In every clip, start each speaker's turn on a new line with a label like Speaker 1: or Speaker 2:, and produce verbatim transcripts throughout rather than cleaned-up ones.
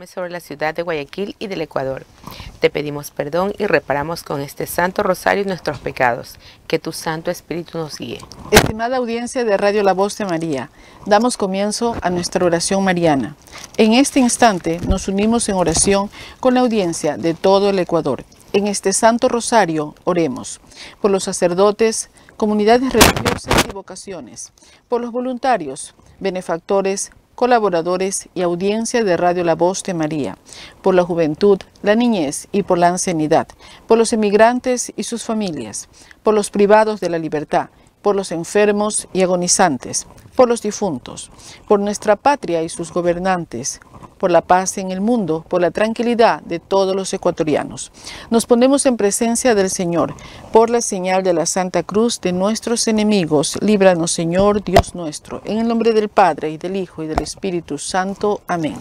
Speaker 1: derrame sobre la ciudad de Guayaquil y del Ecuador. Te pedimos perdón y reparamos con este Santo Rosario nuestros pecados. Que tu Santo Espíritu nos guíe.
Speaker 2: Estimada audiencia de Radio La Voz de María, damos comienzo a nuestra oración mariana. En este instante nos unimos en oración con la audiencia de todo el Ecuador. En este Santo Rosario oremos por los sacerdotes, comunidades religiosas y vocaciones, por los voluntarios, benefactores, colaboradores y audiencia de Radio La Voz de María, por la juventud, la niñez y por la ancianidad, por los emigrantes y sus familias, por los privados de la libertad, por los enfermos y agonizantes, por los difuntos, por nuestra patria y sus gobernantes, por la paz en el mundo, por la tranquilidad de todos los ecuatorianos. Nos ponemos en presencia del Señor, por la señal de la Santa Cruz de nuestros enemigos. Líbranos, Señor, Dios nuestro, en el nombre del Padre, y del Hijo, y del Espíritu Santo. Amén.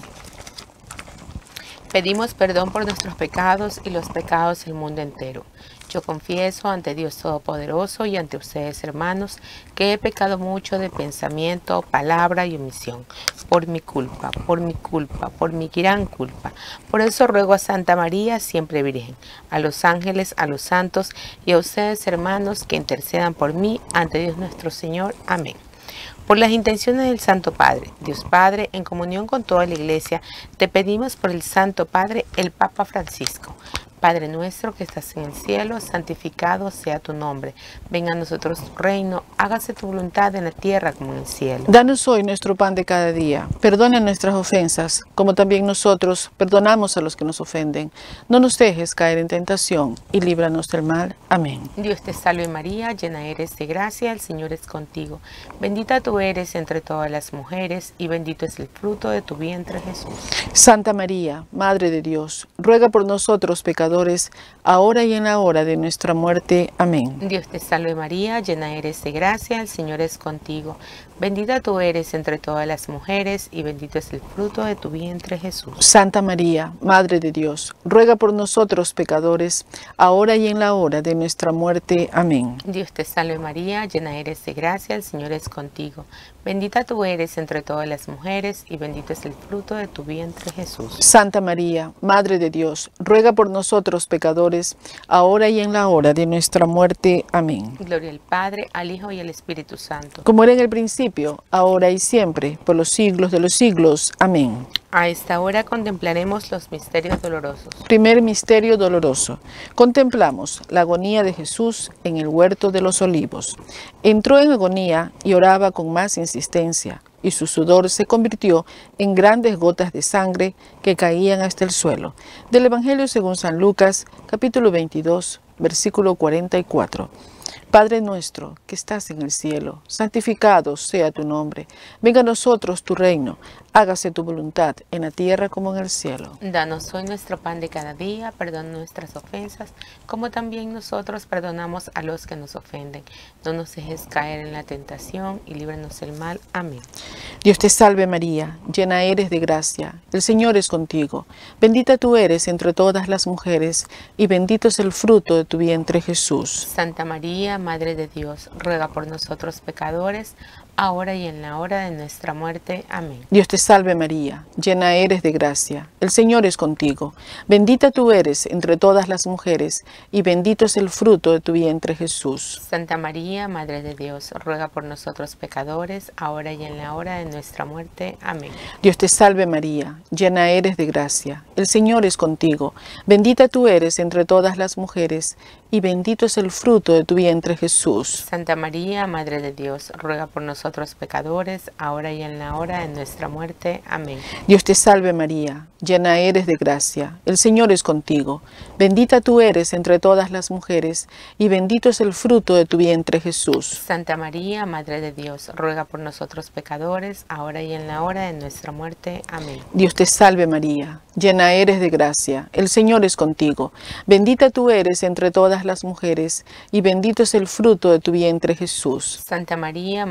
Speaker 1: Pedimos perdón por nuestros pecados y los pecados del mundo entero. Yo confieso ante Dios Todopoderoso y ante ustedes, hermanos, que he pecado mucho de pensamiento, palabra y omisión, por mi culpa, por mi culpa, por mi gran culpa. Por eso ruego a Santa María, siempre Virgen, a los ángeles, a los santos y a ustedes, hermanos, que intercedan por mí ante Dios nuestro Señor. Amén. Por las intenciones del Santo Padre, Dios Padre, en comunión con toda la Iglesia, te pedimos por el Santo Padre, el Papa Francisco. Padre nuestro que estás en el cielo, santificado sea tu nombre. Venga a nosotros tu reino, hágase tu voluntad en la tierra como en el cielo.
Speaker 2: Danos hoy nuestro pan de cada día. Perdona nuestras ofensas, como también nosotros perdonamos a los que nos ofenden. No nos dejes caer en tentación y líbranos del mal. Amén.
Speaker 1: Dios te salve María, llena eres de gracia, el Señor es contigo. Bendita tú eres entre todas las mujeres y bendito es el fruto de tu vientre, Jesús.
Speaker 2: Santa María, Madre de Dios, ruega por nosotros pecadores, ahora y en la hora de nuestra muerte. Amén.
Speaker 1: Dios te salve María, llena eres de gracia, el Señor es contigo. Bendita tú eres entre todas las mujeres y bendito es el fruto de tu vientre, Jesús.
Speaker 2: Santa María, Madre de Dios, ruega por nosotros pecadores, ahora y en la hora de nuestra muerte. Amén.
Speaker 1: Dios te salve María, llena eres de gracia, el Señor es contigo. Bendita tú eres entre todas las mujeres y bendito es el fruto de tu vientre, Jesús.
Speaker 2: Santa María, Madre de Dios, ruega por nosotros pecadores, ahora y en la hora de nuestra muerte. Amén.
Speaker 1: Gloria al Padre, al Hijo y al Espíritu Santo.
Speaker 2: Como era en el principio, ahora y siempre, por los siglos de los siglos. Amén.
Speaker 1: A esta hora contemplaremos los misterios dolorosos.
Speaker 2: Primer misterio doloroso. Contemplamos la agonía de Jesús en el huerto de los olivos. Entró en agonía y oraba con más insistencia, y su sudor se convirtió en grandes gotas de sangre que caían hasta el suelo. Del Evangelio según San Lucas, capítulo veintidós, versículo cuarenta y cuatro. Padre nuestro, que estás en el cielo, santificado sea tu nombre. Venga a nosotros tu reino. Hágase tu voluntad en la tierra como en el cielo.
Speaker 1: Danos hoy nuestro pan de cada día, perdona nuestras ofensas, como también nosotros perdonamos a los que nos ofenden. No nos dejes caer en la tentación y líbranos del mal. Amén.
Speaker 2: Dios te salve María, llena eres de gracia, el Señor es contigo. Bendita tú eres entre todas las mujeres, y bendito es el fruto de tu vientre, Jesús.
Speaker 1: Santa María, Madre de Dios, ruega por nosotros pecadores, ahora y en la hora de nuestra muerte. Amén.
Speaker 2: Dios te salve María, llena eres de gracia, el Señor es contigo. Bendita tú eres entre todas las mujeres, y bendito es el fruto de tu vientre, Jesús.
Speaker 1: Santa María, Madre de Dios, ruega por nosotros pecadores, ahora y en la hora de nuestra muerte. Amén.
Speaker 2: Dios te salve María, llena eres de gracia, el Señor es contigo. Bendita tú eres entre todas las mujeres, y bendito es el fruto de tu vientre, Jesús.
Speaker 1: Santa María, Madre de Dios, ruega por nosotros pecadores, ahora y en la hora de nuestra muerte. Amén.
Speaker 2: Dios te salve María, llena eres de gracia, el Señor es contigo. Bendita tú eres entre todas las mujeres, y bendito es el fruto de tu vientre, Jesús.
Speaker 1: Santa María, Madre de Dios, ruega por nosotros pecadores, ahora y en la hora de nuestra muerte. Amén.
Speaker 2: Dios te salve María, llena eres de gracia, el Señor es contigo. Bendita tú eres entre todas las mujeres, y bendito es el fruto de tu vientre, Jesús.
Speaker 1: Santa María, Madre de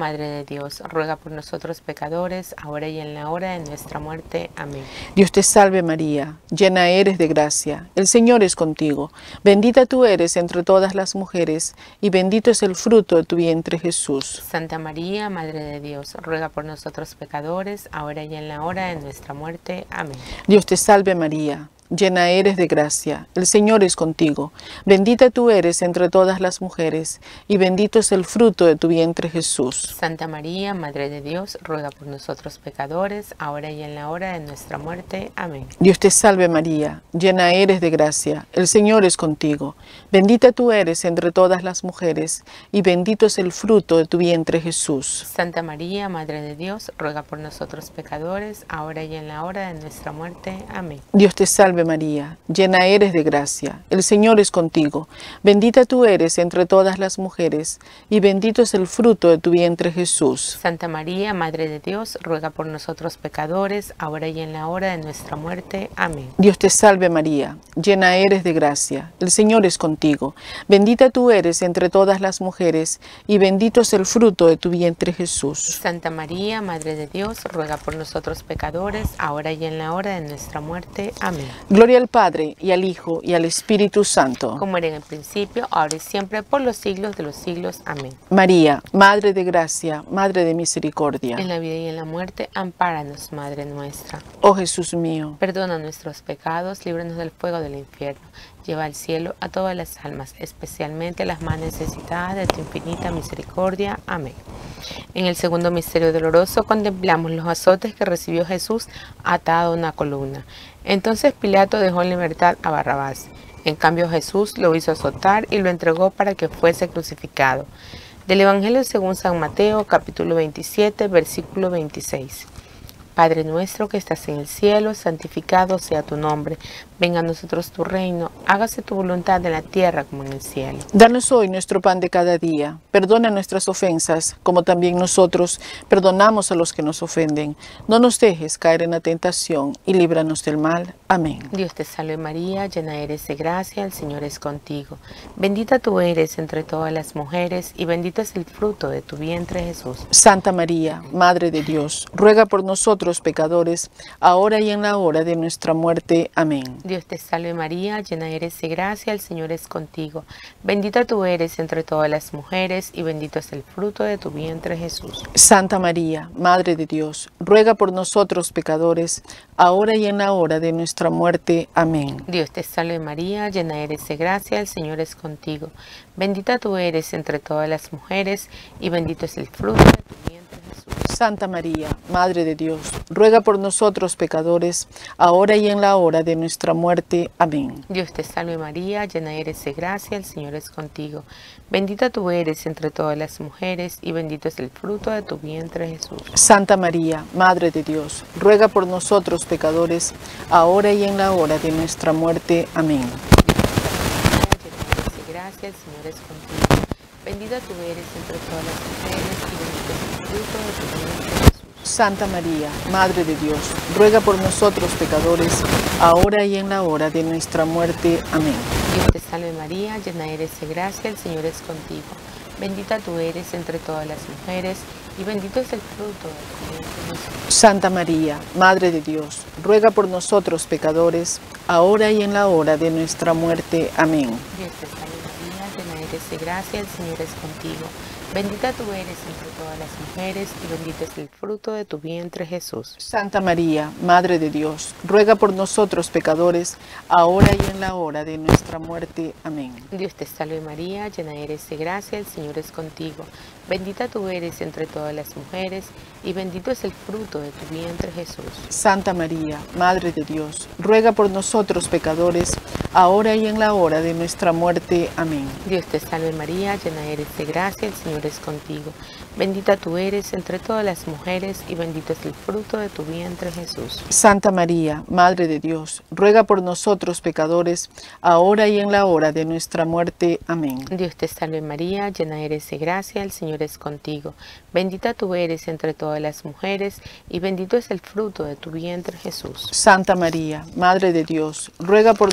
Speaker 1: de Dios, ruega por nosotros pecadores, ahora y en la hora de nuestra muerte. Amén.
Speaker 2: Dios te salve María, llena eres de gracia, el Señor es contigo. Bendita tú eres entre todas las mujeres, y bendito es el fruto de tu vientre Jesús.
Speaker 1: Santa María, Madre de Dios, ruega por nosotros pecadores, ahora y en la hora de nuestra muerte. Amén.
Speaker 2: Dios te salve María, llena eres de gracia, el Señor es contigo. Bendita tú eres entre todas las mujeres, y bendito es el fruto de tu vientre Jesús.
Speaker 1: Santa María, Madre de Dios, ruega por nosotros pecadores, ahora y en la hora de nuestra muerte. Amén.
Speaker 2: Dios te salve María, llena eres de gracia, el Señor es contigo. Bendita tú eres entre todas las mujeres, y bendito es el fruto de tu vientre Jesús.
Speaker 1: Santa María, Madre de Dios, ruega por nosotros pecadores, ahora y en la hora de nuestra muerte. Amén.
Speaker 2: Dios te salve María, llena eres de gracia, el Señor es contigo. Bendita tú eres entre todas las mujeres, y bendito es el fruto de tu vientre Jesús.
Speaker 1: Santa María, Madre de Dios, ruega por nosotros pecadores, ahora y en la hora de nuestra muerte. Amén.
Speaker 2: Dios te salve María, llena eres de gracia, el Señor es contigo. Bendita tú eres entre todas las mujeres, y bendito es el fruto de tu vientre Jesús.
Speaker 1: Santa María, Madre de Dios, ruega por nosotros pecadores, ahora y en la hora de nuestra muerte. Amén.
Speaker 2: Gloria al Padre, y al Hijo, y al Espíritu Santo.
Speaker 1: Como era en el principio, ahora y siempre, por los siglos de los siglos. Amén.
Speaker 2: María, Madre de gracia, Madre de misericordia.
Speaker 1: En la vida y en la muerte, ampáranos, Madre nuestra.
Speaker 2: Oh Jesús mío,
Speaker 1: Perdona nuestros pecados, líbranos del fuego del infierno. Lleva al cielo a todas las almas, especialmente a las más necesitadas de tu infinita misericordia. Amén. En el segundo misterio doloroso contemplamos los azotes que recibió Jesús atado a una columna. Entonces Pilato dejó en libertad a Barrabás. En cambio Jesús lo hizo azotar y lo entregó para que fuese crucificado. Del Evangelio según San Mateo, capítulo veintisiete, versículo veintiséis. Padre nuestro que estás en el cielo, santificado sea tu nombre. Venga a nosotros tu reino, hágase tu voluntad en la tierra como en el cielo.
Speaker 2: danos hoy nuestro pan de cada día. Perdona nuestras ofensas, como también nosotros perdonamos a los que nos ofenden. No nos dejes caer en la tentación y líbranos del mal. Amén.
Speaker 1: Dios te salve María, llena eres de gracia, el Señor es contigo. Bendita tú eres entre todas las mujeres, y bendito es el fruto de tu vientre Jesús.
Speaker 2: Santa María, Madre de Dios, ruega por nosotros pecadores, ahora y en la hora de nuestra muerte. Amén.
Speaker 1: Dios te salve María, llena eres de gracia, el Señor es contigo. Bendita tú eres entre todas las mujeres, y bendito es el fruto de tu vientre Jesús.
Speaker 2: Santa María, Madre de Dios, ruega por nosotros pecadores, ahora y en la hora de nuestra muerte. Amén.
Speaker 1: Dios te salve María, llena eres de gracia, el Señor es contigo. Bendita tú eres entre todas las mujeres, y bendito es el fruto de tu vientre Jesús.
Speaker 2: Santa María, Madre de Dios, ruega por nosotros pecadores, ahora y en la hora de nuestra muerte. Amén.
Speaker 1: Dios te salve María, llena eres de gracia, el Señor es contigo. Bendita tú eres entre todas las mujeres, y bendito es el fruto de tu vientre Jesús.
Speaker 2: Santa María, Madre de Dios, ruega por nosotros pecadores, ahora y en la hora de nuestra muerte. Amén.
Speaker 1: Dios te salve María, llena eres de gracia, el Señor es contigo. Bendita tú eres entre todas las mujeres, y bendito es el fruto de tu vientre Jesús.
Speaker 2: Santa María, Madre de Dios, ruega por nosotros pecadores, ahora y en la hora de nuestra muerte. Amén.
Speaker 1: Dios te salve María, llena eres de gracia, el Señor es contigo. Bendita tú eres entre todas las mujeres, y bendito es el fruto de tu vientre Jesús.
Speaker 2: Santa María, Madre de Dios, ruega por nosotros pecadores, ahora y en la hora de nuestra muerte. Amén.
Speaker 1: Dios te salve María, llena eres de gracia, el Señor es contigo. Bendita tú eres entre todas las mujeres, y bendito es el fruto de tu vientre Jesús.
Speaker 2: Santa María, Madre de Dios, ruega por nosotros pecadores, ahora y en la hora de nuestra muerte. Amén.
Speaker 1: Dios te salve María, llena eres de gracia, el Señor es contigo. Bendita tú eres entre todas las mujeres, y bendito es el fruto de tu vientre Jesús.
Speaker 2: Santa María, Madre de Dios, ruega por nosotros pecadores, ahora y en la hora de nuestra muerte. Amén.
Speaker 1: Dios te salve María, llena eres de gracia, el Señor es contigo. Bendita tú eres entre todas las mujeres, y bendito es el fruto de tu vientre Jesús.
Speaker 2: Santa María, Madre de Dios, ruega por nosotros pecadores, ahora y en la hora de nuestra muerte. Amén.
Speaker 1: Dios te salve María, llena eres de gracia, el Señor es contigo. Bendita tú eres entre todas las mujeres, y bendito es el fruto de tu vientre Jesús.
Speaker 2: Santa María, Madre de Dios, ruega por nosotros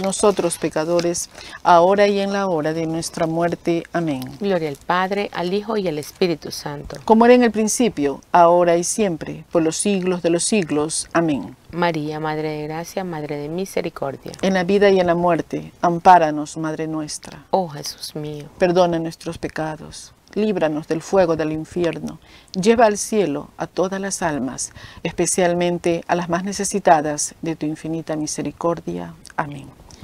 Speaker 2: nosotros pecadores, ahora y en la hora de nuestra muerte. Amén.
Speaker 1: Gloria al Padre, al Hijo y al Espíritu Santo.
Speaker 2: Como era en el principio, ahora y siempre, por los siglos de los siglos. Amén.
Speaker 1: María, Madre de Gracia, Madre de Misericordia.
Speaker 2: En la vida y en la muerte, ampáranos, Madre nuestra.
Speaker 1: Oh Jesús mío,
Speaker 2: Perdona nuestros pecados, líbranos del fuego del infierno, lleva al cielo a todas las almas, especialmente a las más necesitadas de tu infinita misericordia. Amén.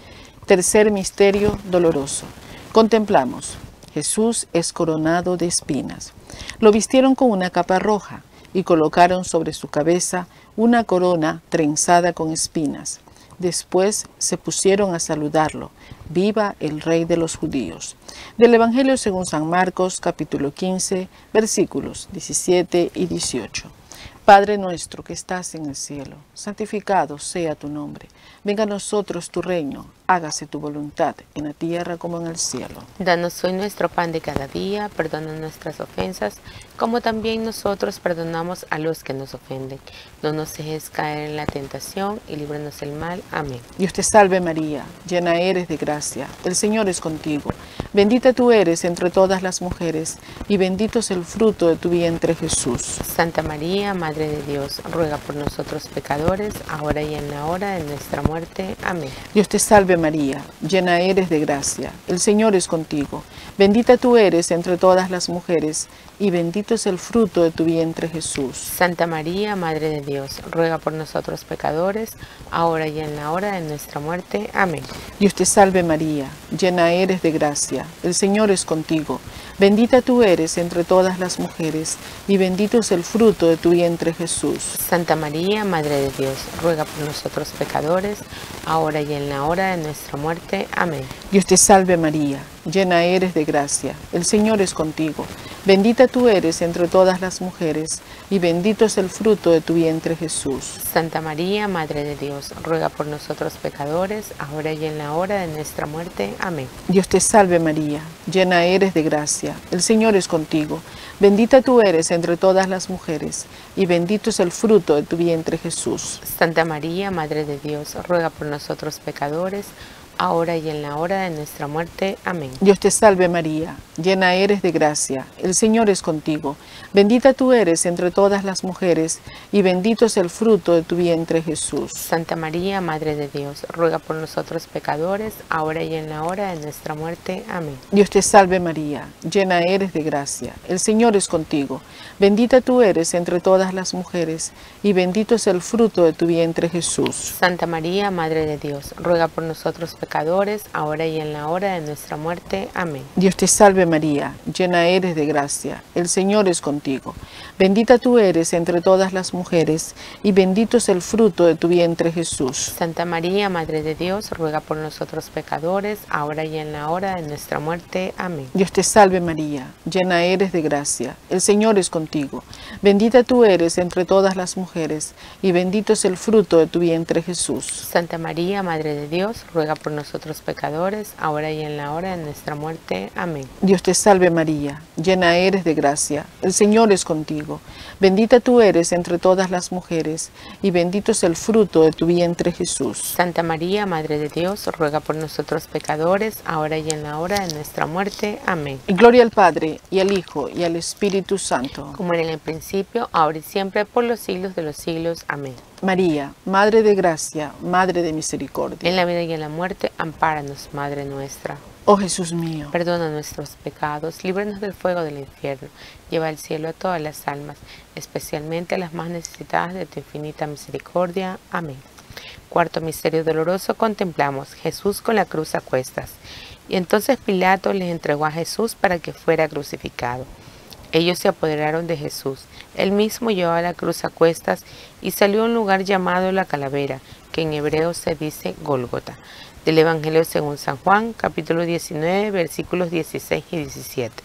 Speaker 2: Tercer misterio doloroso. Contemplamos. Jesús es coronado de espinas. Lo vistieron con una capa roja y colocaron sobre su cabeza una corona trenzada con espinas. Después se pusieron a saludarlo. ¡Viva el Rey de los Judíos! Del Evangelio según San Marcos, capítulo quince, versículos diecisiete y dieciocho. Padre nuestro que estás en el cielo, santificado sea tu nombre. Venga a nosotros tu reino, hágase tu voluntad, en la tierra como en el cielo.
Speaker 1: danos hoy nuestro pan de cada día, perdona nuestras ofensas, como también nosotros perdonamos a los que nos ofenden. No nos dejes caer en la tentación y líbranos del mal. Amén.
Speaker 2: Dios te salve María, llena eres de gracia, el Señor es contigo. Bendita tú eres entre todas las mujeres, y bendito es el fruto de tu vientre Jesús.
Speaker 1: Santa María, Madre de Dios, ruega por nosotros pecadores, ahora y en la hora de nuestra muerte. Amén.
Speaker 2: Dios te salve María, llena eres de gracia, el Señor es contigo. Bendita tú eres entre todas las mujeres, y bendito es el fruto de tu vientre Jesús.
Speaker 1: Santa María, Madre de Dios, ruega por nosotros pecadores, ahora y en la hora de nuestra muerte. Amén.
Speaker 2: Dios te salve María, llena eres de gracia, el Señor es contigo. Bendita tú eres entre todas las mujeres, y bendito es el fruto de tu vientre Jesús.
Speaker 1: Santa María, Madre de Dios, ruega por nosotros pecadores, ahora y en la hora de nuestra muerte. Amén.
Speaker 2: Dios te salve María, llena eres de gracia, el Señor es contigo. Bendita tú eres entre todas las mujeres, y bendito es el fruto de tu vientre Jesús.
Speaker 1: Santa María, Madre de Dios, ruega por nosotros pecadores, ahora y en la hora de nuestra muerte. Amén.
Speaker 2: Dios te salve María, llena eres de gracia, el Señor es contigo. Bendita tú eres entre todas las mujeres, y bendito es el fruto de tu vientre Jesús.
Speaker 1: Santa María, Madre de Dios, ruega por nosotros pecadores, ahora y en la hora de nuestra muerte. Amén.
Speaker 2: Dios te salve María, llena eres de gracia, el Señor es contigo. Bendita tú eres entre todas las mujeres, y bendito es el fruto de tu vientre Jesús.
Speaker 1: Santa María, Madre de Dios, ruega por nosotros pecadores, ahora y en la hora de nuestra muerte. Amén.
Speaker 2: Dios te salve María, llena eres de gracia, el Señor es contigo. Bendita tú eres entre todas las mujeres, y bendito es el fruto de tu vientre Jesús.
Speaker 1: Santa María, Madre de Dios, ruega por nosotros pecadores, ahora y en la hora de nuestra muerte. Amén.
Speaker 2: Dios te salve María, llena eres de gracia, el Señor es contigo. Bendita tú eres entre todas las mujeres, y bendito es el fruto de tu vientre Jesús.
Speaker 1: Santa María, Madre de Dios, ruega por nosotros pecadores, ahora y en la hora de nuestra muerte. Amén.
Speaker 2: Dios te salve María, llena eres de gracia, el Señor es contigo. Bendita tú eres entre todas las mujeres, y bendito es el fruto de tu vientre Jesús.
Speaker 1: Santa María, Madre de Dios, ruega por nosotros pecadores, ahora y en la hora de nuestra muerte. Amén.
Speaker 2: Dios te salve María, llena eres de gracia, el Señor es contigo. Bendita tú eres entre todas las mujeres, y bendito es el fruto de tu vientre Jesús.
Speaker 1: Santa María, Madre de Dios, ruega por nosotros pecadores, ahora y en la hora de nuestra muerte. Amén.
Speaker 2: Y gloria al Padre, y al Hijo, y al Espíritu Santo.
Speaker 1: Como era en el principio, ahora y siempre, por los siglos de los siglos. Amén.
Speaker 2: María, Madre de gracia, Madre de misericordia.
Speaker 1: En la vida y en la muerte, ampáranos, Madre nuestra.
Speaker 2: Oh Jesús mío,
Speaker 1: Perdona nuestros pecados, líbranos del fuego del infierno, lleva al cielo a todas las almas, especialmente a las más necesitadas de tu infinita misericordia. Amén. Cuarto misterio doloroso, contemplamos Jesús con la cruz a cuestas. Y entonces Pilato les entregó a Jesús para que fuera crucificado. Ellos se apoderaron de Jesús. Él mismo llevaba la cruz a cuestas y salió a un lugar llamado la Calavera, que en hebreo se dice Gólgota. Del Evangelio según San Juan, capítulo diecinueve, versículos dieciséis y diecisiete.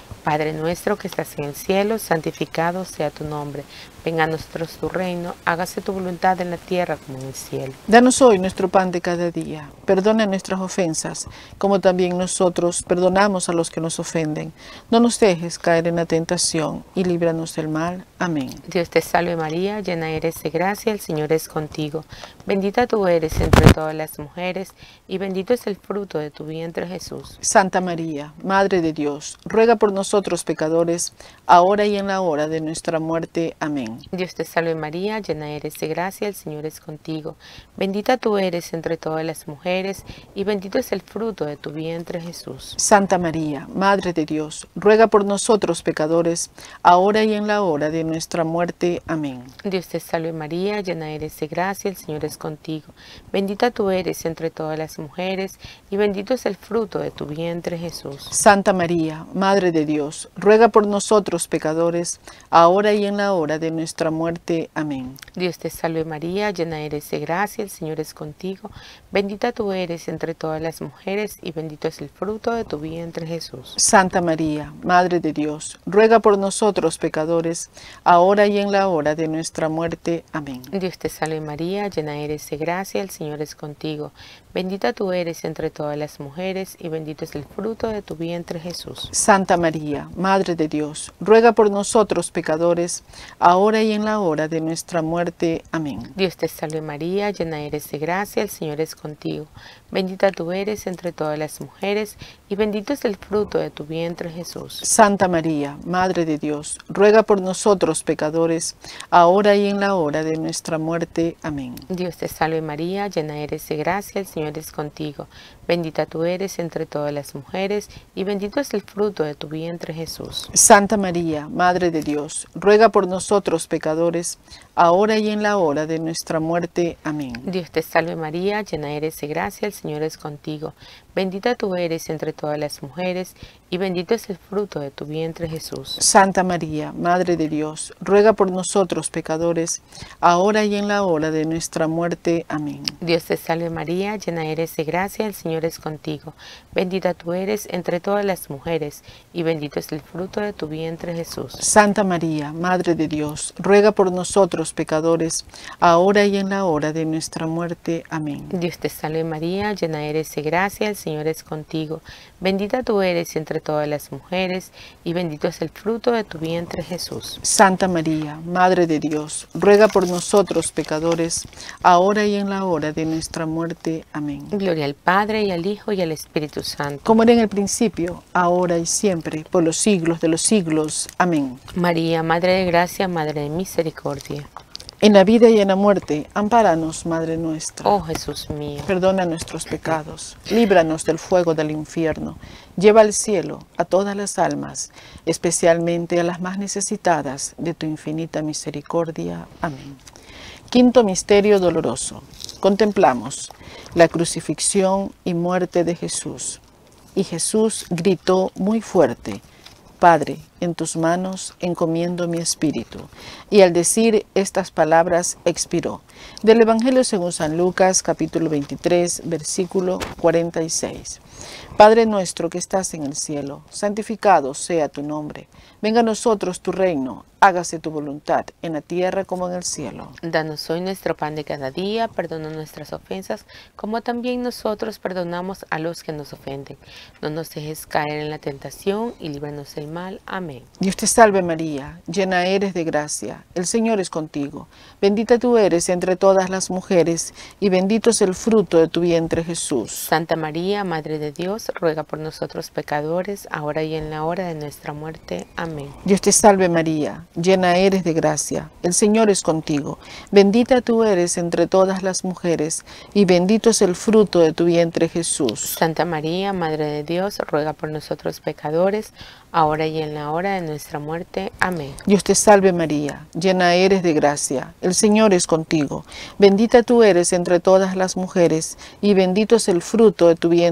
Speaker 1: Padre nuestro que estás en el cielo, santificado sea tu nombre. Venga a nosotros tu reino, hágase tu voluntad en la tierra como en el cielo.
Speaker 2: Danos hoy nuestro pan de cada día. Perdona nuestras ofensas, como también nosotros perdonamos a los que nos ofenden. No nos dejes caer en la tentación y líbranos del mal. Amén.
Speaker 1: Dios te salve María, llena eres de gracia, el Señor es contigo. Bendita tú eres entre todas las mujeres, y bendito es el fruto de tu vientre Jesús.
Speaker 2: Santa María, Madre de Dios, ruega por nosotros pecadores, ahora y en la hora de nuestra muerte. Amén.
Speaker 1: Dios te salve María, llena eres de gracia, el Señor es contigo. Bendita tú eres entre todas las mujeres, y bendito es el fruto de tu vientre Jesús.
Speaker 2: Santa María, Madre de Dios, ruega por nosotros pecadores, ahora y en la hora de nuestra muerte. Amén.
Speaker 1: Dios te salve María, llena eres de gracia, el Señor es contigo. Bendita tú eres entre todas las mujeres, y bendito es el fruto de tu vientre Jesús.
Speaker 2: Santa María, Madre de Dios, ruega por nosotros pecadores, ahora y en la hora de nuestra muerte. Amén.
Speaker 1: Dios te salve María, llena eres de gracia, el Señor es contigo. Bendita tú eres entre todas las mujeres, y bendito es el fruto de tu vientre Jesús.
Speaker 2: Santa María, Madre de Dios, ruega por nosotros pecadores, ahora y en la hora de nuestra muerte. Amén.
Speaker 1: Dios te salve María, llena eres de gracia, el Señor es contigo. Bendita tú eres entre todas las mujeres, y bendito es el fruto de tu vientre Jesús.
Speaker 2: Santa María, Madre de Dios, ruega por nosotros pecadores, ahora y en la hora de nuestra muerte. Amén.
Speaker 1: Dios te salve María, llena eres de gracia, el Señor es contigo. Bendita tú eres entre todas las mujeres, y bendito es el fruto de tu vientre Jesús.
Speaker 2: Santa María, Madre de Dios, ruega por nosotros pecadores, ahora y en la hora de nuestra muerte. Amén.
Speaker 1: Dios te salve María, llena eres de gracia, el Señor es contigo. Bendita tú eres entre todas las mujeres, y bendito es el fruto de tu vientre Jesús.
Speaker 2: Santa María, Madre de Dios, ruega por nosotros pecadores, ahora y en la hora de nuestra muerte. Amén.
Speaker 1: Dios te salve María, llena eres de gracia, el Señor es contigo. Bendita tú eres entre todas las mujeres, y bendito es el fruto de tu vientre Jesús.
Speaker 2: Santa María, Madre de Dios, ruega por nosotros pecadores, ahora y en la hora de nuestra muerte. Amén.
Speaker 1: Dios te salve María, llena eres de gracia, el Señor es contigo. Bendita tú eres entre todas las mujeres, y bendito es el fruto de tu vientre Jesús.
Speaker 2: Santa María, Madre de Dios, ruega por nosotros pecadores, ahora y en la hora de nuestra muerte. Amén.
Speaker 1: Dios te salve María, llena eres de gracia, el Señor es contigo. Bendita tú eres entre todas las mujeres, y bendito es el fruto de tu vientre Jesús.
Speaker 2: Santa María, Madre de Dios, ruega por nosotros pecadores, ahora y en la hora de nuestra muerte. Amén.
Speaker 1: Gloria al Padre, y al Hijo, y al Espíritu Santo.
Speaker 2: Como era en el principio, ahora y siempre, por los siglos de los siglos. Amén.
Speaker 1: María, Madre de gracia, Madre de misericordia.
Speaker 2: En la vida y en la muerte, ampáranos, Madre nuestra.
Speaker 1: Oh Jesús mío,
Speaker 2: Perdona nuestros pecados, líbranos del fuego del infierno, lleva al cielo a todas las almas, especialmente a las más necesitadas de tu infinita misericordia. Amén. Quinto misterio doloroso. Contemplamos la crucifixión y muerte de Jesús. Y Jesús gritó muy fuerte: Padre, en tus manos encomiendo mi espíritu. Y al decir estas palabras expiró. Del Evangelio según San Lucas, capítulo veintitrés, versículo cuarenta y seis. Padre nuestro que estás en el cielo, santificado sea tu nombre. Venga a nosotros tu reino, hágase tu voluntad, en la tierra como en el cielo.
Speaker 1: danos hoy nuestro pan de cada día, perdona nuestras ofensas, como también nosotros perdonamos a los que nos ofenden. No nos dejes caer en la tentación, y líbranos del mal. Amén.
Speaker 2: Dios te salve María, llena eres de gracia, el Señor es contigo. Bendita tú eres entre todas las mujeres, y bendito es el fruto de tu vientre Jesús.
Speaker 1: Santa María, Madre de Dios, ruega por nosotros pecadores, ahora y en la hora de nuestra muerte. Amén.
Speaker 2: Dios te salve María, llena eres de gracia, el Señor es contigo. Bendita tú eres entre todas las mujeres, y bendito es el fruto de tu vientre Jesús.
Speaker 1: Santa María, Madre de Dios, ruega por nosotros pecadores, ahora y en la hora de nuestra muerte. Amén.
Speaker 2: Dios te salve María, llena eres de gracia, el Señor es contigo. Bendita tú eres entre todas las mujeres, y bendito es el fruto de tu vientre Jesús.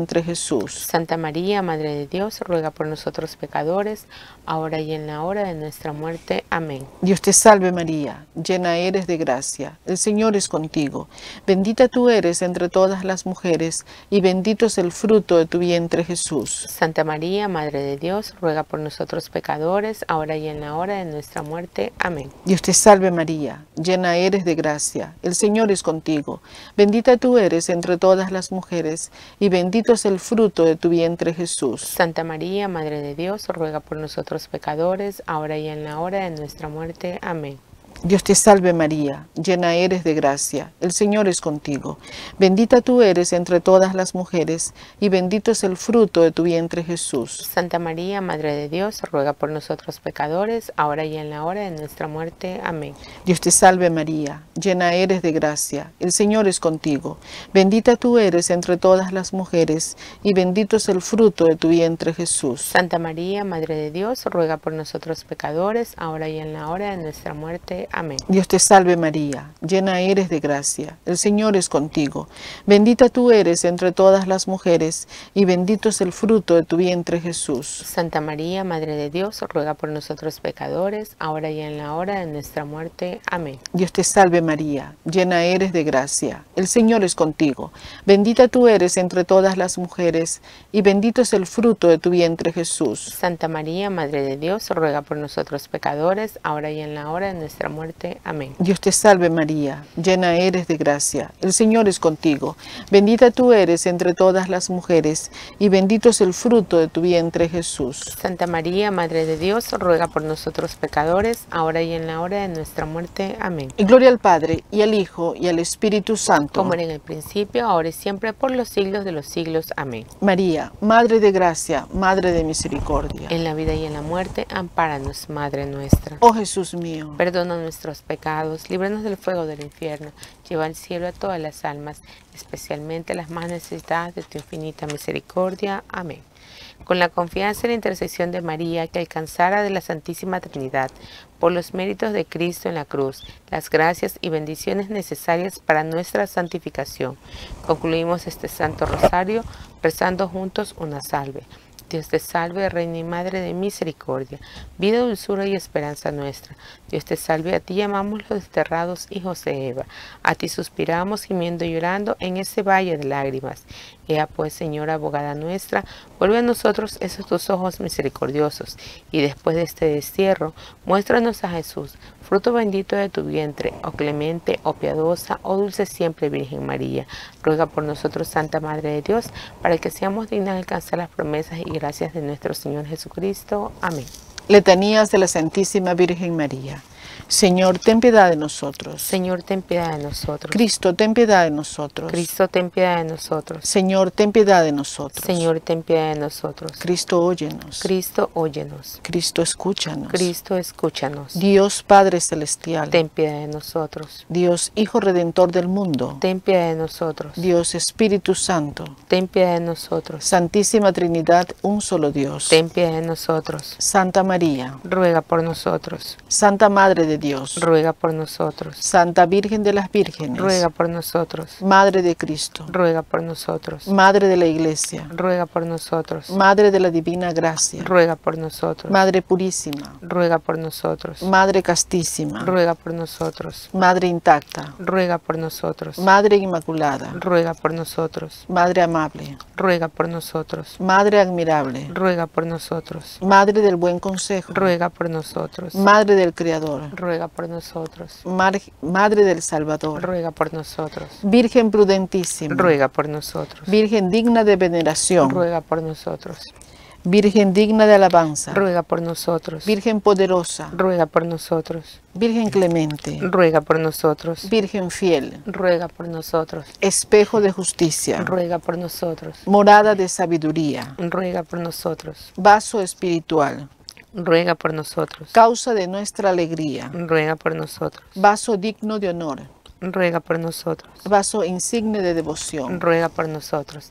Speaker 2: Jesús.
Speaker 1: Santa María, Madre de Dios, ruega por nosotros pecadores, ahora y en la hora de nuestra muerte. Amén.
Speaker 2: Dios te salve María, llena eres de gracia, el Señor es contigo. Bendita tú eres entre todas las mujeres, y bendito es el fruto de tu vientre Jesús.
Speaker 1: Santa María, Madre de Dios, ruega por nosotros pecadores, ahora y en la hora de nuestra muerte. Amén.
Speaker 2: Dios te salve María, llena eres de gracia, el Señor es contigo. Bendita tú eres entre todas las mujeres, y bendito es el fruto de tu vientre Jesús.
Speaker 1: Santa María, Madre de Dios, ruega por nosotros pecadores, ahora y en la hora de nuestra muerte. Amén.
Speaker 2: Dios te salve María, llena eres de gracia, el Señor es contigo. Bendita tú eres entre todas las mujeres, y bendito es el fruto de tu vientre Jesús.
Speaker 1: Santa María, Madre de Dios, ruega por nosotros pecadores, ahora y en la hora de nuestra muerte. Amén.
Speaker 2: Dios te salve María, llena eres de gracia, el Señor es contigo. Bendita tú eres entre todas las mujeres, y bendito es el fruto de tu vientre Jesús.
Speaker 1: Santa María, Madre de Dios, ruega por nosotros pecadores, ahora y en la hora de nuestra muerte. Amén.
Speaker 2: Dios te salve María, llena eres de gracia, el Señor es contigo. Bendita tú eres entre todas las mujeres, y bendito es el fruto de tu vientre Jesús.
Speaker 1: Santa María, Madre de Dios, ruega por nosotros pecadores, ahora y en la hora de nuestra muerte. Amén.
Speaker 2: Dios te salve María, llena eres de gracia, el Señor es contigo. Bendita tú eres entre todas las mujeres, y bendito es el fruto de tu vientre Jesús.
Speaker 1: Santa María, Madre de Dios, ruega por nosotros pecadores, ahora y en la hora de nuestra muerte. Amén.
Speaker 2: Dios te salve María, llena eres de gracia, el Señor es contigo. Bendita tú eres entre todas las mujeres, y bendito es el fruto de tu vientre Jesús.
Speaker 1: Santa María, Madre de Dios, ruega por nosotros pecadores, ahora y en la hora de nuestra muerte. Amén.
Speaker 2: Y gloria al Padre, y al Hijo, y al Espíritu Santo.
Speaker 1: Como era en el principio, ahora y siempre, por los siglos de los siglos. Amén.
Speaker 2: María, Madre de gracia, Madre de misericordia.
Speaker 1: En la vida y en la muerte, ampáranos, Madre nuestra.
Speaker 2: Oh Jesús mío,
Speaker 1: Perdona nuestros pecados, líbranos del fuego del infierno, lleva al cielo a todas las almas, especialmente las más necesitadas de tu infinita misericordia. Amén. Con la confianza y la intercesión de María, que alcanzara de la Santísima Trinidad, por los méritos de Cristo en la cruz, las gracias y bendiciones necesarias para nuestra santificación, concluimos este Santo Rosario rezando juntos una salve. Dios te salve, Reina y Madre de misericordia, vida, dulzura y esperanza nuestra. Dios te salve, a ti llamamos los desterrados hijos de Eva. A ti suspiramos, gimiendo y llorando en ese valle de lágrimas. Ea pues, Señora, abogada nuestra, vuelve a nosotros esos tus ojos misericordiosos, y después de este destierro, muéstranos a Jesús, fruto bendito de tu vientre, oh clemente, oh piadosa, oh dulce siempre Virgen María. Ruega por nosotros, Santa Madre de Dios, para que seamos dignas de alcanzar las promesas y gracias de nuestro Señor Jesucristo. Amén.
Speaker 2: Letanías de la Santísima Virgen María. Señor, ten piedad de nosotros.
Speaker 1: Señor, ten piedad de nosotros.
Speaker 2: Cristo, ten piedad de nosotros.
Speaker 1: Cristo, ten piedad de nosotros.
Speaker 2: Señor, ten piedad de nosotros.
Speaker 1: Señor, ten piedad de nosotros.
Speaker 2: Cristo, óyenos.
Speaker 1: Cristo, óyenos.
Speaker 2: Cristo, escúchanos.
Speaker 1: Cristo, escúchanos.
Speaker 2: Dios Padre Celestial.
Speaker 1: Ten piedad de nosotros.
Speaker 2: Dios Hijo Redentor del mundo.
Speaker 1: Ten piedad de nosotros.
Speaker 2: Dios Espíritu Santo.
Speaker 1: Ten piedad de nosotros.
Speaker 2: Santísima Trinidad, un solo Dios.
Speaker 1: Ten piedad de nosotros.
Speaker 2: Santa María.
Speaker 1: Ruega por nosotros.
Speaker 2: Santa Madre de Dios.
Speaker 1: Ruega por nosotros.
Speaker 2: Santa Virgen de las Vírgenes.
Speaker 1: Ruega por nosotros.
Speaker 2: Madre de Cristo.
Speaker 1: Ruega por nosotros.
Speaker 2: Madre de la Iglesia.
Speaker 1: Ruega por nosotros.
Speaker 2: Madre de la Divina Gracia.
Speaker 1: Ruega por nosotros.
Speaker 2: Madre Purísima.
Speaker 1: Ruega por nosotros.
Speaker 2: Madre Castísima.
Speaker 1: Ruega por nosotros.
Speaker 2: Madre Intacta.
Speaker 1: Ruega por nosotros.
Speaker 2: Madre Inmaculada.
Speaker 1: Ruega por nosotros.
Speaker 2: Madre Amable.
Speaker 1: Ruega por nosotros.
Speaker 2: Madre Admirable.
Speaker 1: Ruega por nosotros.
Speaker 2: Madre del Buen Consejo.
Speaker 1: Ruega por nosotros.
Speaker 2: Madre del Creador.
Speaker 1: Ruega por nosotros.
Speaker 2: Mar- Madre del Salvador.
Speaker 1: Ruega por nosotros.
Speaker 2: Virgen prudentísima.
Speaker 1: Ruega por nosotros.
Speaker 2: Virgen digna de veneración.
Speaker 1: Ruega por nosotros.
Speaker 2: Virgen digna de alabanza.
Speaker 1: Ruega por nosotros.
Speaker 2: Virgen poderosa.
Speaker 1: Ruega por nosotros.
Speaker 2: Virgen clemente.
Speaker 1: Ruega por nosotros.
Speaker 2: Virgen fiel.
Speaker 1: Ruega por nosotros.
Speaker 2: Espejo de justicia.
Speaker 1: Ruega por nosotros.
Speaker 2: Morada de sabiduría.
Speaker 1: Ruega por nosotros.
Speaker 2: Vaso espiritual.
Speaker 1: Ruega por nosotros.
Speaker 2: Causa de nuestra alegría.
Speaker 1: Ruega por nosotros.
Speaker 2: Vaso digno de honor.
Speaker 1: Ruega por nosotros.
Speaker 2: Vaso insigne de devoción.
Speaker 1: Ruega por nosotros.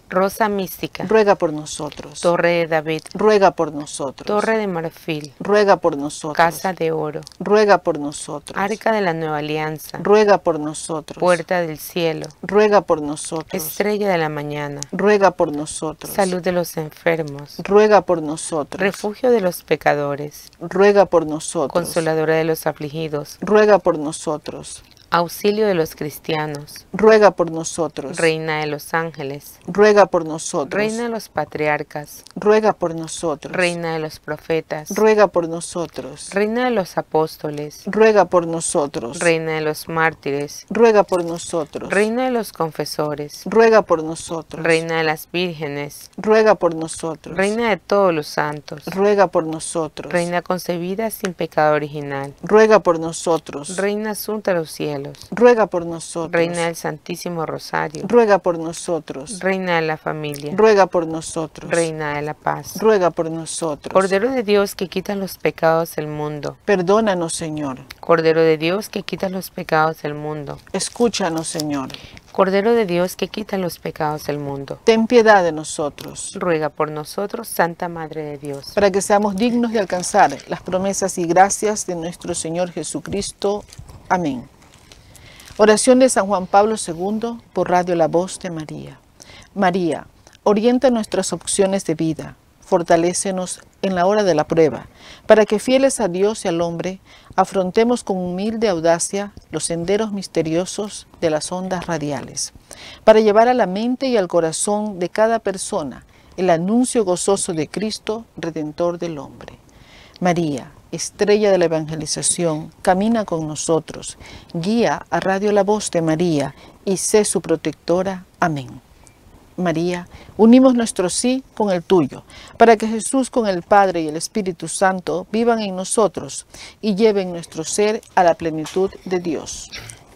Speaker 1: Rosa mística,
Speaker 2: ruega por nosotros.
Speaker 1: Torre de David,
Speaker 2: Ruega por nosotros.
Speaker 1: Torre de marfil,
Speaker 2: Ruega por nosotros.
Speaker 1: Casa de oro,
Speaker 2: Ruega por nosotros.
Speaker 1: Arca de la nueva alianza,
Speaker 2: Ruega por nosotros.
Speaker 1: Puerta del cielo,
Speaker 2: Ruega por nosotros.
Speaker 1: Estrella de la mañana,
Speaker 2: Ruega por nosotros.
Speaker 1: Salud de los enfermos,
Speaker 2: Ruega por nosotros.
Speaker 1: Refugio de los pecadores,
Speaker 2: Ruega por nosotros.
Speaker 1: Consoladora de los afligidos,
Speaker 2: Ruega por nosotros.
Speaker 1: Auxilio de los cristianos,
Speaker 2: Ruega por nosotros.
Speaker 1: Reina de los ángeles,
Speaker 2: Ruega por nosotros.
Speaker 1: Reina de los patriarcas,
Speaker 2: Ruega por nosotros.
Speaker 1: Reina de los profetas,
Speaker 2: Ruega por nosotros.
Speaker 1: Reina de los apóstoles,
Speaker 2: Ruega por nosotros.
Speaker 1: Reina de los mártires,
Speaker 2: Ruega por nosotros.
Speaker 1: Reina de los confesores,
Speaker 2: Ruega por nosotros.
Speaker 1: Reina de las vírgenes,
Speaker 2: Ruega por nosotros.
Speaker 1: Reina de todos los santos,
Speaker 2: Ruega por nosotros.
Speaker 1: Reina concebida sin pecado original,
Speaker 2: Ruega por nosotros.
Speaker 1: Reina asunta a los cielos,
Speaker 2: Ruega por nosotros.
Speaker 1: Reina del Santísimo Rosario,
Speaker 2: Ruega por nosotros.
Speaker 1: Reina de la familia,
Speaker 2: Ruega por nosotros.
Speaker 1: Reina de la paz,
Speaker 2: Ruega por nosotros.
Speaker 1: Cordero de Dios que quita los pecados del mundo,
Speaker 2: Perdónanos, Señor.
Speaker 1: Cordero de Dios que quita los pecados del mundo,
Speaker 2: Escúchanos, Señor.
Speaker 1: Cordero de Dios que quita los pecados del mundo,
Speaker 2: Ten piedad de nosotros,
Speaker 1: ruega por nosotros, Santa Madre de Dios.
Speaker 2: para que seamos dignos de alcanzar las promesas y gracias de nuestro Señor Jesucristo. Amén. Oración de San Juan Pablo segundo por Radio La Voz de María. María, orienta nuestras opciones de vida, fortalécenos en la hora de la prueba, para que fieles a Dios y al hombre, afrontemos con humilde audacia los senderos misteriosos de las ondas radiales, para llevar a la mente y al corazón de cada persona el anuncio gozoso de Cristo, Redentor del hombre. María, estrella de la evangelización, camina con nosotros, guía a Radio La Voz de María y sé su protectora. Amén. María, unimos nuestro sí con el tuyo, para que Jesús con el Padre y el Espíritu Santo vivan en nosotros y lleven nuestro ser a la plenitud de Dios.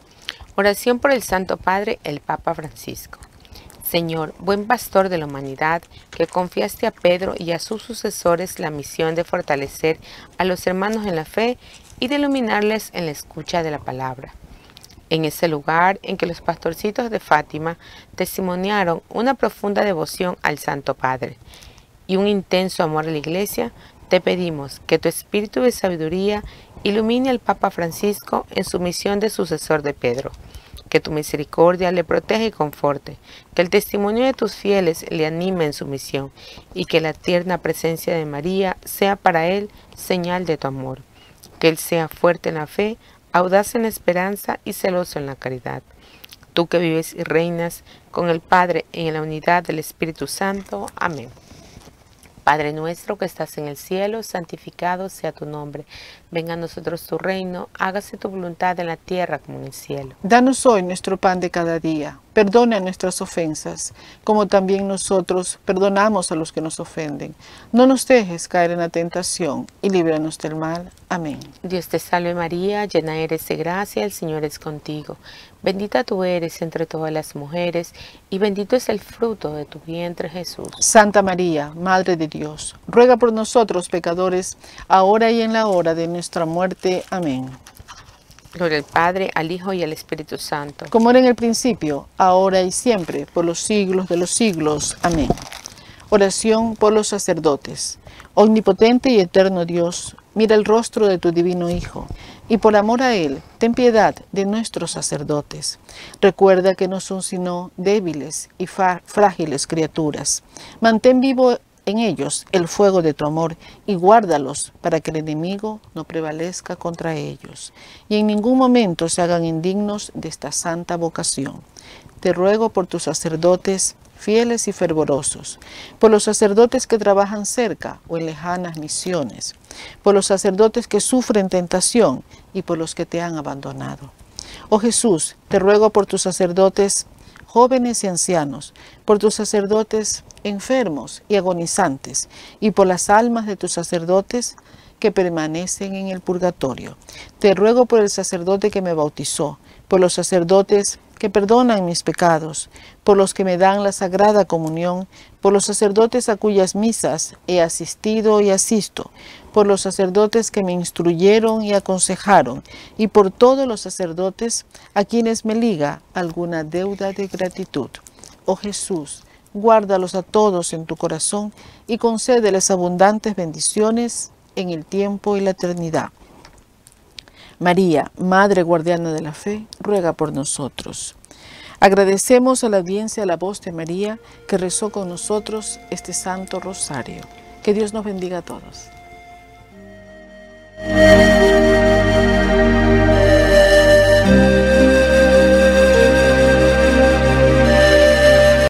Speaker 1: Oración por el Santo Padre, el Papa Francisco. Señor, buen pastor de la humanidad, que confiaste a Pedro y a sus sucesores la misión de fortalecer a los hermanos en la fe y de iluminarles en la escucha de la palabra. En ese lugar en que los pastorcitos de Fátima testimoniaron una profunda devoción al Santo Padre y un intenso amor a la Iglesia, te pedimos que tu espíritu de sabiduría ilumine al Papa Francisco en su misión de sucesor de Pedro. Que tu misericordia le proteja y conforte, que el testimonio de tus fieles le anime en su misión y que la tierna presencia de María sea para él señal de tu amor. Que él sea fuerte en la fe, audaz en la esperanza y celoso en la caridad. Tú que vives y reinas con el Padre en la unidad del Espíritu Santo. Amén. Padre nuestro que estás en el cielo, santificado sea tu nombre. Venga a nosotros tu reino, hágase tu voluntad en la tierra como en el cielo.
Speaker 2: Danos hoy nuestro pan de cada día. Perdona nuestras ofensas, como también nosotros perdonamos a los que nos ofenden. No nos dejes caer en la tentación y líbranos del mal. Amén.
Speaker 1: Dios te salve María, llena eres de gracia, el Señor es contigo. Bendita tú eres entre todas las mujeres, y bendito es el fruto de tu vientre Jesús.
Speaker 2: Santa María, Madre de Dios, ruega por nosotros pecadores, ahora y en la hora de nuestra muerte. Amén.
Speaker 1: Gloria al Padre, al Hijo y al Espíritu Santo.
Speaker 2: Como era en el principio, ahora y siempre, por los siglos de los siglos. Amén. Oración por los sacerdotes. Omnipotente y eterno Dios, mira el rostro de tu divino Hijo, y por amor a Él, ten piedad de nuestros sacerdotes. Recuerda que no son sino débiles y frágiles criaturas. Mantén vivo en ellos el fuego de tu amor y guárdalos para que el enemigo no prevalezca contra ellos y en ningún momento se hagan indignos de esta santa vocación. Te ruego por tus sacerdotes fieles y fervorosos, por los sacerdotes que trabajan cerca o en lejanas misiones, por los sacerdotes que sufren tentación y por los que te han abandonado. Oh Jesús, te ruego por tus sacerdotes jóvenes y ancianos, por tus sacerdotes enfermos y agonizantes, y por las almas de tus sacerdotes que permanecen en el purgatorio. Te ruego por el sacerdote que me bautizó, por los sacerdotes que perdonan mis pecados, por los que me dan la Sagrada Comunión, por los sacerdotes a cuyas misas he asistido y asisto, por los sacerdotes que me instruyeron y aconsejaron, y por todos los sacerdotes a quienes me liga alguna deuda de gratitud. Oh Jesús, guárdalos a todos en tu corazón y concédeles abundantes bendiciones en el tiempo y la eternidad. María, Madre Guardiana de la Fe, ruega por nosotros. Agradecemos a la audiencia de la Voz de María que rezó con nosotros este Santo Rosario. Que Dios nos bendiga a todos.